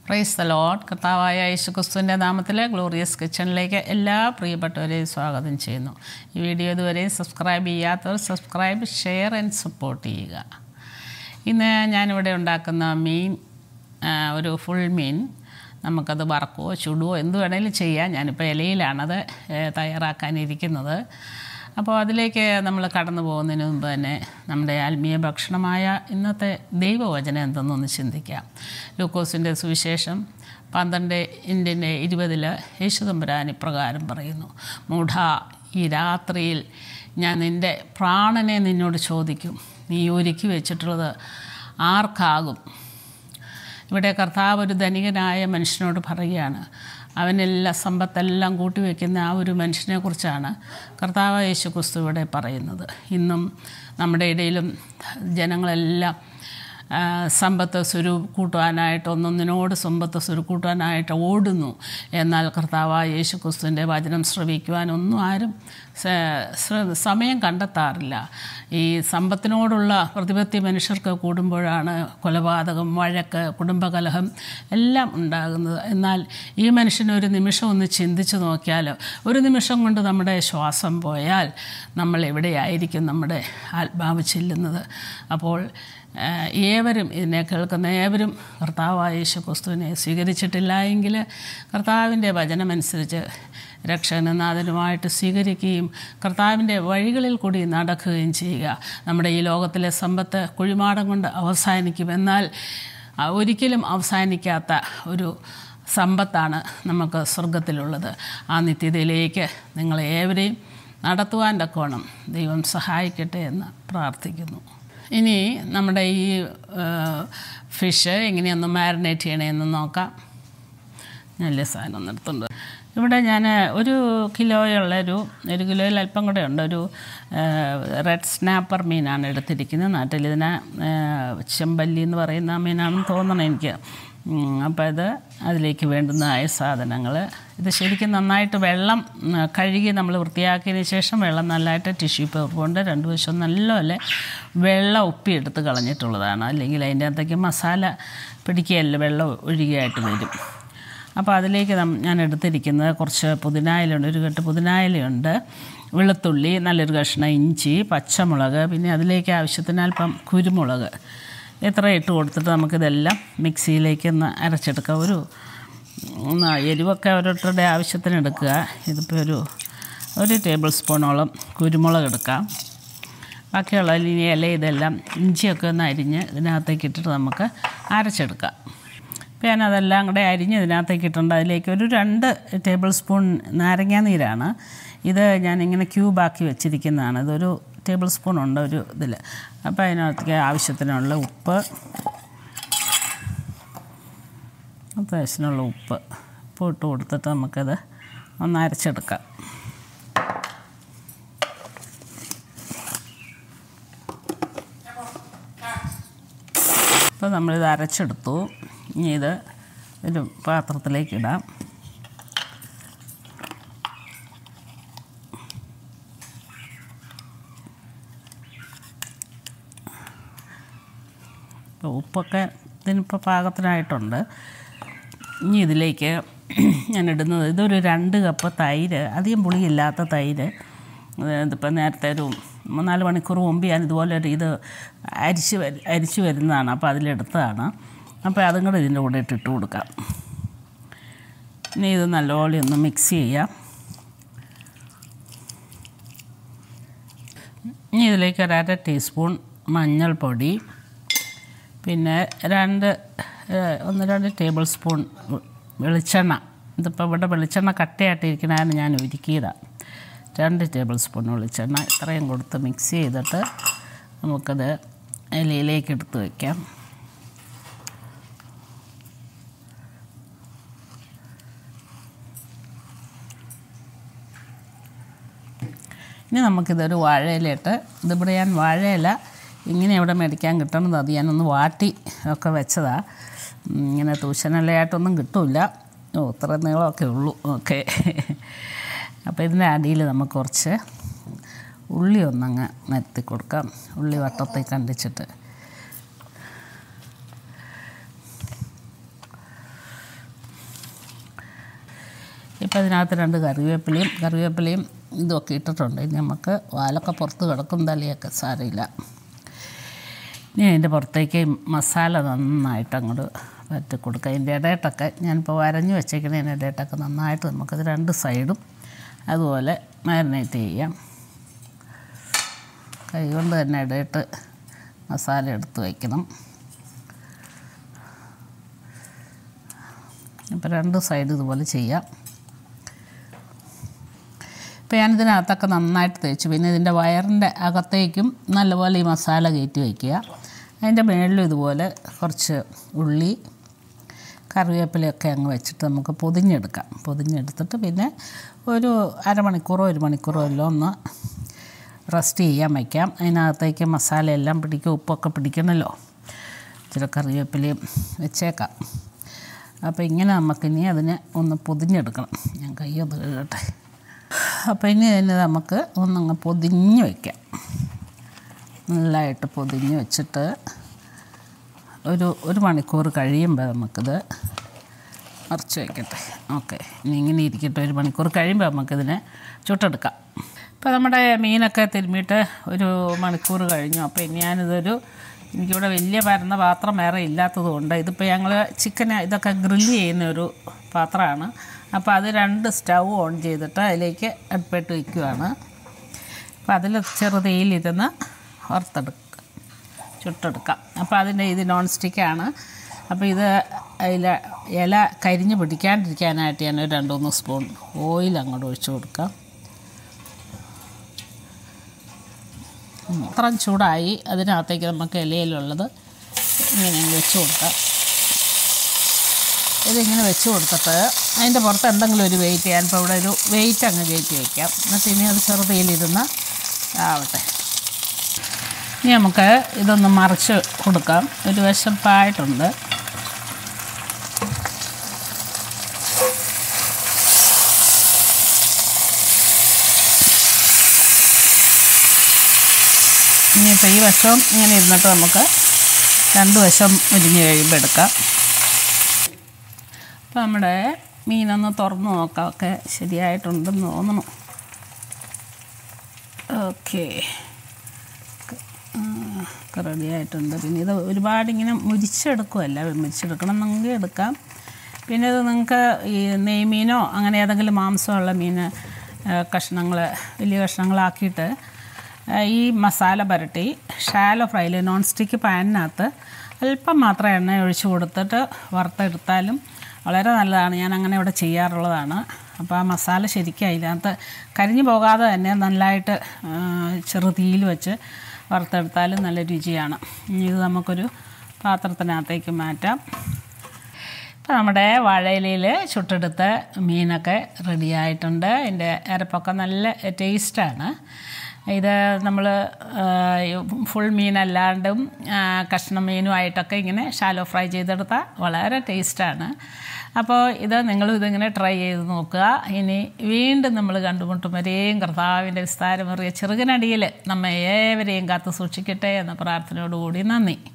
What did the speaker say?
Praise the Lord. കർത്താവായ യേശുക്രിസ്തുവിൻ്റെ നാമത്തിലെ glorious കിച്ചണിലേക്ക് എല്ലാ പ്രിയപ്പെട്ടവരെയും സ്വാഗതം ചെയ്യുന്നു. ഈ വീഡിയോ ഇതുവരെയും സബ്സ്ക്രൈബ് ചെയ്യാത്തവർ സബ്സ്ക്രൈബ്, ഷെയർ ആൻഡ് സപ്പോർട്ട് ചെയ്യുക. ഇന്ന് ഞാനിവിടെ ഉണ്ടാക്കുന്ന മീൻ ഒരു ഫുൾ മീൻ. നമുക്കത് വറക്കുകയോ ചുടുകയോ എന്ത് വേണേലും ചെയ്യാം. ഞാനിപ്പോൾ ഇലയിലാണത് തയ്യാറാക്കാനിരിക്കുന്നത്. അപ്പോൾ അതിലേക്ക് നമ്മൾ കടന്നു പോകുന്നതിന് മുമ്പ് തന്നെ നമ്മുടെ ആത്മീയ ഭക്ഷണമായ ഇന്നത്തെ ദൈവവചനം എന്തെന്നൊന്ന് ചിന്തിക്കാം. ലൂക്കോസിൻ്റെ സുവിശേഷം 12:20 യേശുതമ്പുരാൻ ഇപ്രകാരം പറയുന്നു: മൂഢാ, ഈ രാത്രിയിൽ ഞാൻ നിൻ്റെ പ്രാണനെ നിന്നോട് ചോദിക്കും, നീ ഒരുക്കി വെച്ചിട്ടുള്ളത് ആർക്കാകും? ഇവിടെ കർത്താവ് ഒരു ധനികനായ മനുഷ്യനോട് പറയുകയാണ്. അവനെല്ലാം സമ്പത്തെല്ലാം കൂട്ടിവെക്കുന്ന ആ ഒരു മനുഷ്യനെക്കുറിച്ചാണ് കർത്താവ് യേശുക്രിസ്തു ഇവിടെ പറയുന്നത്. ഇന്നും നമ്മുടെ ഇടയിലും ജനങ്ങളെല്ലാം സമ്പത്ത് സ്വരുക്കൂട്ടുവാനായിട്ട് ഒന്നൊന്നിനോട് സമ്പത്ത് സ്വരുക്കൂട്ടുവാനായിട്ട് ഓടുന്നു. എന്നാൽ കർത്താവ് യേശുക്രിസ്തുവിൻ്റെ വചനം ശ്രവിക്കുവാനൊന്നും ആരും സമയം കണ്ടെത്താറില്ല. ഈ സമ്പത്തിനോടുള്ള പ്രതിപത്തി മനുഷ്യർക്ക് കൂടുമ്പോഴാണ് കൊലപാതകം, വഴക്ക്, കുടുംബകലഹം എല്ലാം ഉണ്ടാകുന്നത്. എന്നാൽ ഈ മനുഷ്യനൊരു നിമിഷം ഒന്ന് ചിന്തിച്ച് നോക്കിയാൽ, ഒരു നിമിഷം കൊണ്ട് നമ്മുടെ ശ്വാസം പോയാൽ നമ്മൾ എവിടെയായിരിക്കും നമ്മുടെ ആത്മാവ് ചെല്ലുന്നത്? അപ്പോൾ ഏവരും, ഇതിനെ കേൾക്കുന്ന ഏവരും കർത്താവായ യേശുക്രിസ്തുവിനെ സ്വീകരിച്ചിട്ടില്ല എങ്കിൽ കർത്താവിൻ്റെ വചനമനുസരിച്ച് രക്ഷകനാഥനുമായിട്ട് സ്വീകരിക്കുകയും കർത്താവിൻ്റെ വഴികളിൽ കൂടി നടക്കുകയും ചെയ്യുക. നമ്മുടെ ഈ ലോകത്തിലെ സമ്പത്ത് കുഴിമാടം കൊണ്ട് അവസാനിക്കും. എന്നാൽ ഒരിക്കലും അവസാനിക്കാത്ത ഒരു സമ്പത്താണ് നമുക്ക് സ്വർഗത്തിലുള്ളത്. ആ നിത്യതയിലേക്ക് നിങ്ങളേവരെയും നടത്തുവാൻ തക്കവണ്ണം ദൈവം സഹായിക്കട്ടെ എന്ന് പ്രാർത്ഥിക്കുന്നു. ഇനി നമ്മുടെ ഈ ഫിഷ് എങ്ങനെയൊന്ന് മാരിനേറ്റ് ചെയ്യണമെന്ന് നോക്കാം. നല്ല സാധനം നിർത്തുന്നുണ്ട്. ഇവിടെ ഞാൻ 1 കിലോയുള്ളൊരു 1 കിലോയിൽ അല്പം കൂടെ ഉണ്ട്. ഒരു റെഡ് സ്നാപ്പർ മീനാണ് എടുത്തിരിക്കുന്നത്. നാട്ടിൽ ഇതിനെ ചെമ്പല്ലി എന്ന് പറയുന്ന മീനാണെന്ന് തോന്നണം എനിക്ക്. അപ്പോൾ ഇത് അതിലേക്ക് വേണ്ടുന്നതായ സാധനങ്ങൾ. ഇത് ശരിക്കും നന്നായിട്ട് വെള്ളം കഴുകി നമ്മൾ വൃത്തിയാക്കിയതിന് ശേഷം വെള്ളം നല്ലതായിട്ട് ടിഷ്യൂ പേപ്പർ കൊണ്ട് 2 വശം നല്ലപോലെ വെള്ളം ഉപ്പിയെടുത്ത് കളഞ്ഞിട്ടുള്ളതാണ്. അല്ലെങ്കിൽ അതിൻ്റെ അകത്തേക്ക് മസാല പിടിക്കുകയല്ല, വെള്ളം ഒഴുകിയായിട്ട് വരും. അപ്പോൾ അതിലേക്ക് ഞാൻ എടുത്തിരിക്കുന്നത് കുറച്ച് പുതിനായിലുണ്ട്, 1 കെട്ട് പുതിനായിലുണ്ട്, വെളുത്തുള്ളി, നല്ലൊരു കഷ്ണം ഇഞ്ചി, പച്ചമുളക്, പിന്നെ അതിലേക്ക് ആവശ്യത്തിന് അല്പം കുരുമുളക്. ഇത്ര ഇട്ട് കൊടുത്തിട്ട് നമുക്കിതെല്ലാം മിക്സിയിലേക്ക് ഒന്ന് അരച്ചെടുക്കാം. എരിവൊക്കെ ഓരോരുത്തരുടെ ആവശ്യത്തിന് എടുക്കുക. ഇതിപ്പോൾ ഒരു ടേബിൾ സ്പൂണോളം കുരുമുളക് എടുക്കാം. ബാക്കിയുള്ള ഇല ഇതെല്ലാം ഇഞ്ചിയൊക്കെ ഒന്ന് അരിഞ്ഞ് ഇതിനകത്തേക്ക് ഇട്ടിട്ട് നമുക്ക് അരച്ചെടുക്കാം. അപ്പോൾ ഞാനതെല്ലാം കൂടെ അരിഞ്ഞ് ഇതിനകത്തേക്ക് ഇട്ടുണ്ട്. അതിലേക്ക് ഒരു 2 ടേബിൾ സ്പൂൺ നാരങ്ങാ നീരാണ്. ഇത് ഞാനിങ്ങനെ ക്യൂബാക്കി വെച്ചിരിക്കുന്നതാണ്. ഇതൊരു ടേബിൾ സ്പൂൺ ഉണ്ട് ഒരു ഇതിൽ. അപ്പോൾ അതിനകത്തേക്ക് ആവശ്യത്തിനുള്ള ഉപ്പ്, അത്യാവശ്യത്തിനുള്ള ഉപ്പ് ഇട്ട് കൊടുത്തിട്ട് നമുക്കത് ഒന്ന് അരച്ചെടുക്കാം. അപ്പോൾ നമ്മളിത് അരച്ചെടുത്തു. ഇനി ഇത് ഒരു പാത്രത്തിലേക്ക് ഇടാം. അപ്പോൾ ഉപ്പൊക്കെ ഇതിനിപ്പോൾ പാകത്തിനായിട്ടുണ്ട്. ഇനി ഇതിലേക്ക് ഞാൻ ഇടുന്നത് ഇതൊരു 2 കപ്പ് തൈര്, അധികം പുളിയില്ലാത്ത തൈര്. ഇതിപ്പോൾ നേരത്തെ ഒരു 3-4 മണിക്കൂർ മുമ്പ് ഞാൻ ഇതുപോലെ ഇത് അരിച്ച് വരുന്നതാണ്. അപ്പോൾ അതിലെടുത്തതാണ്. അപ്പോൾ അതും കൂടെ ഇതിൻ്റെ കൂടെ ഇട്ട് കൊടുക്കാം. ഇനി ഇത് നല്ലപോലെ ഒന്ന് മിക്സ് ചെയ്യാം. ഇനി ഇതിലേക്ക് 1/2 ടീസ്പൂൺ മഞ്ഞൾപ്പൊടി, പിന്നെ 1-2 ടേബിൾ സ്പൂൺ വെളിച്ചെണ്ണ. ഇതിപ്പോൾ ഇവിടെ വെളിച്ചെണ്ണ കട്ടയായിട്ടിരിക്കണതാണ് ഞാൻ ഒരുക്കിയതാണ്. 2 ടേബിൾ സ്പൂൺ വെളിച്ചെണ്ണ ഇത്രയും കൊടുത്ത് മിക്സ് ചെയ്തിട്ട് നമുക്കത് ഇലയിലേക്ക് എടുത്ത് വയ്ക്കാം. ഇനി നമുക്കിതൊരു വാഴയിലിട്ട്, ഇതിവിടെ ഞാൻ വാഴയില ഇങ്ങനെ ഇവിടെ മേടിക്കാൻ കിട്ടണത്, അത് ഞാനൊന്ന് വാട്ടി ഒക്കെ വെച്ചതാണ്. ഇങ്ങനെ തൂശനിലയായിട്ടൊന്നും കിട്ടില്ല. ഇത്ര നീളമൊക്കെ ഉള്ളൂ. ഓക്കെ. അപ്പോൾ ഇതിൻ്റെ അടിയിൽ നമുക്ക് കുറച്ച് ഉള്ളി ഒന്നങ്ങ് നിരത്തി കൊടുക്കാം. ഉള്ളി വട്ടത്തിൽ കണ്ടിച്ചിട്ട് ഇപ്പോൾ അതിനകത്ത് 2 കറിവേപ്പിലയും ഇതൊക്കെ ഇട്ടിട്ടുണ്ട്. ഇനി നമുക്ക് വാലൊക്കെ പുറത്ത് കിടക്കും, തലയൊക്കെ സാരമില്ല. ഇനി അതിൻ്റെ പുറത്തേക്ക് മസാല നന്നായിട്ട് അങ്ങോട്ട് വറ്റി കൊടുക്കുക. അതിൻ്റെ ഇടയിട്ടൊക്കെ ഞാനിപ്പോൾ വരഞ്ഞ് വെച്ചേക്കുന്നതിൻ്റെ ഇടയിട്ടൊക്കെ നന്നായിട്ട് നമുക്കത് 2 സൈഡും അതുപോലെ മാരിനേറ്റ് ചെയ്യാം. കൈകൊണ്ട് തന്നെ ഇടയിട്ട് മസാല എടുത്ത് വയ്ക്കണം. ഇപ്പോൾ 2 സൈഡ് ഇതുപോലെ ചെയ്യാം. ഇപ്പോൾ ഞാനിതിനകത്തൊക്കെ നന്നായിട്ട് തേച്ചു. പിന്നെ ഇതിൻ്റെ വയറിൻ്റെ അകത്തേക്കും നല്ലപോലെ ഈ മസാല കയറ്റി വയ്ക്കുക. അതിൻ്റെ മുകളിലും ഇതുപോലെ കുറച്ച് ഉള്ളി, കറിവേപ്പിലയൊക്കെ അങ്ങ് വെച്ചിട്ട് നമുക്ക് പൊതിഞ്ഞെടുത്തിട്ട് പിന്നെ ഒരു അരമണിക്കൂറോ 1 മണിക്കൂറോ എല്ലാം ഒന്ന് റെസ്റ്റ് ചെയ്യാൻ വയ്ക്കാം. അതിനകത്തേക്ക് മസാല എല്ലാം പിടിക്കും, ഉപ്പൊക്കെ പിടിക്കണമല്ലോ. ഇച്ചിരി കറിവേപ്പിലയും വെച്ചേക്കാം. അപ്പോൾ ഇങ്ങനെ നമുക്കിനി അതിനെ ഒന്ന് പൊതിഞ്ഞെടുക്കണം. ഞാൻ കൈയൊന്ന് കഴുകട്ടെ. അപ്പോൾ ഇനി തന്നെ നമുക്ക് ഒന്നങ്ങ് പൊതിഞ്ഞ് വയ്ക്കാം. നല്ലതായിട്ട് പൊതിഞ്ഞ് വെച്ചിട്ട് ഒരു മണിക്കൂർ കഴിയുമ്പോൾ നമുക്കിത് മറിച്ച് വയ്ക്കട്ടെ. ഓക്കെ, ഇനി ഇങ്ങനെ ഇരിക്കട്ടെ. 1 മണിക്കൂർ കഴിയുമ്പോൾ നമുക്കിതിനെ ചുട്ടെടുക്കാം. ഇപ്പോൾ നമ്മുടെ മീനൊക്കെ തിരുമ്മിയിട്ട് 1 മണിക്കൂർ കഴിഞ്ഞു. അപ്പോൾ ഇനി എനിക്കിവിടെ വലിയ പരന്ന പാത്രം വേറെ ഇല്ലാത്തത് കൊണ്ട് ഇതിപ്പോൾ ഞങ്ങൾ ചിക്കന് ഇതൊക്കെ ഗ്രില്ല് ചെയ്യുന്ന ഒരു പാത്രമാണ്. അപ്പോൾ അത് 2 സ്റ്റൗ ഓൺ ചെയ്തിട്ട് അതിലേക്ക് അടുപ്പിട്ട് വയ്ക്കുകയാണ്. അപ്പോൾ അതിൽ ചെറുതീയിലിരുന്ന് ചുട്ടെടുക്കാം. അപ്പോൾ അതിൻ്റെ ഇത് നോൺ സ്റ്റിക്കാണ്. അപ്പോൾ ഇത് ഇല കരിഞ്ഞ് പിടിക്കാണ്ടിരിക്കാനായിട്ട് ഞാൻ 2-3 സ്പൂൺ ഓയിൽ അങ്ങോട്ട് ഒഴിച്ചു കൊടുക്കാം. അത്രയും ചൂടായി. അതിനകത്തേക്ക് നമുക്ക് ഇലയിലുള്ളത് ഇങ്ങനെ വെച്ച് കൊടുക്കാം. ഇതിങ്ങനെ വെച്ച് കൊടുത്തിട്ട് അതിൻ്റെ പുറത്ത് എന്തെങ്കിലും ഒരു വെയിറ്റ് ചെയ്യാൻ, ഇപ്പോൾ ഇവിടെ ഒരു വെയിറ്റ് അങ്ങ് കയറ്റി വയ്ക്കാം. എന്നിട്ട് ഇനി അത് ചെറുതീയിലിരുന്ന് ആവട്ടെ. ഇനി നമുക്ക് ഇതൊന്ന് മറിച്ച് കൊടുക്കാം. ഒരു വശപ്പായിട്ടുണ്ട്. ഇനിയിപ്പോൾ ഈ വശവും ഇങ്ങനെ ഇരുന്നിട്ട് നമുക്ക് 2 വശം മുരിഞ്ഞ് കഴിയുമ്പോൾ എടുക്കാം. അപ്പോൾ നമ്മുടെ മീനൊന്ന് തുറന്ന് നോക്കാം. ഒക്കെ ശരിയായിട്ടുണ്ടെന്ന് തോന്നുന്നു. ഓക്കെ, ഒക്കെ റെഡി ആയിട്ടുണ്ട്. പിന്നെ ഇത് ഒരുപാടിങ്ങനെ മുരിച്ചെടുക്കണം എന്നെങ്കിൽ എടുക്കാം. പിന്നെ ഇത് നിങ്ങൾക്ക് ഈ നെയ്മീനോ അങ്ങനെ ഏതെങ്കിലും മാംസമുള്ള മീൻ വലിയ കഷ്ണങ്ങളാക്കിയിട്ട് ഈ മസാല പുരട്ടി ഷാലോ ഫ്രൈയിൽ നോൺ സ്റ്റിക്ക് പാനിനകത്ത് അല്പം മാത്രം എണ്ണ ഒഴിച്ച് കൊടുത്തിട്ട് വറുത്തെടുത്താലും വളരെ നല്ലതാണ്. ഞാൻ അങ്ങനെ ഇവിടെ ചെയ്യാറുള്ളതാണ്. അപ്പോൾ ആ മസാല ശരിക്കും അതിനകത്ത് കരിഞ്ഞു പോകാതെ തന്നെ നല്ലതായിട്ട് ചെറുതീയിൽ വെച്ച് വറുത്തെടുത്താലും നല്ല രുചിയാണ്. ഇത് നമുക്കൊരു പാത്രത്തിനകത്തേക്ക് മാറ്റാം. ഇപ്പോൾ നമ്മുടെ വാഴയിലയിൽ ചുട്ടെടുത്ത മീനൊക്കെ റെഡിയായിട്ടുണ്ട്. അതിൻ്റെ അരപ്പൊക്കെ നല്ല ടേസ്റ്റാണ്. ഇത് നമ്മൾ ഫുൾ മീനല്ലാണ്ടും കഷ്ണം മീനുമായിട്ടൊക്കെ ഇങ്ങനെ ഷാലോ ഫ്രൈ ചെയ്തെടുത്താൽ വളരെ ടേസ്റ്റാണ്. അപ്പോൾ നിങ്ങളും ഇതിങ്ങനെ ട്രൈ ചെയ്ത് നോക്കുക. ഇനി വീണ്ടും നമ്മൾ കണ്ടുമുട്ടും വരെയും കർത്താവിൻ്റെ വിസ്താരമേറിയ ചെറുകനടിയിൽ നമ്മെ ഏവരെയും കാത്തു സൂക്ഷിക്കട്ടെ എന്ന പ്രാർത്ഥനയോടുകൂടി നന്ദി.